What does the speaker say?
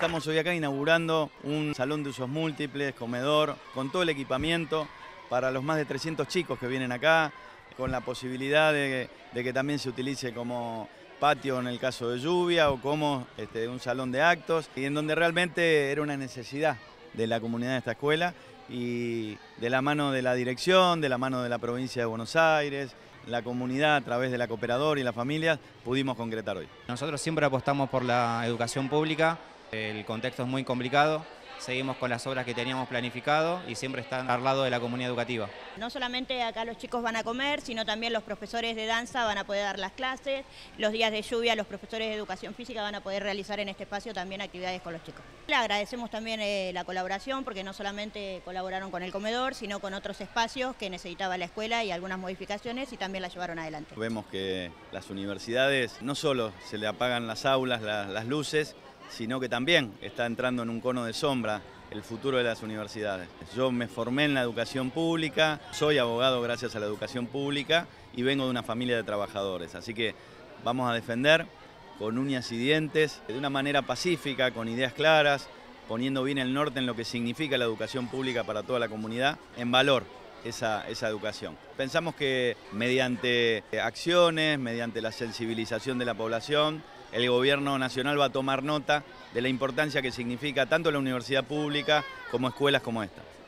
Estamos hoy acá inaugurando un salón de usos múltiples, comedor, con todo el equipamiento para los más de 300 chicos que vienen acá, con la posibilidad de que también se utilice como patio en el caso de lluvia o como un salón de actos, y en donde realmente era una necesidad de la comunidad de esta escuela y de la mano de la dirección, de la mano de la provincia de Buenos Aires, la comunidad a través de la cooperadora y las familias pudimos concretar hoy. Nosotros siempre apostamos por la educación pública, el contexto es muy complicado, seguimos con las obras que teníamos planificado y siempre están al lado de la comunidad educativa. No solamente acá los chicos van a comer, sino también los profesores de danza van a poder dar las clases, los días de lluvia los profesores de educación física van a poder realizar en este espacio también actividades con los chicos. Le agradecemos también la colaboración porque no solamente colaboraron con el comedor, sino con otros espacios que necesitaba la escuela y algunas modificaciones y también las llevaron adelante. Vemos que las universidades no solo se le apagan las aulas, las luces, sino que también está entrando en un cono de sombra el futuro de las universidades. Yo me formé en la educación pública, soy abogado gracias a la educación pública y vengo de una familia de trabajadores, así que vamos a defender con uñas y dientes, de una manera pacífica, con ideas claras, poniendo bien el norte en lo que significa la educación pública para toda la comunidad, en valor esa educación. Pensamos que mediante acciones, mediante la sensibilización de la población, el gobierno nacional va a tomar nota de la importancia que significa tanto la universidad pública como escuelas como esta.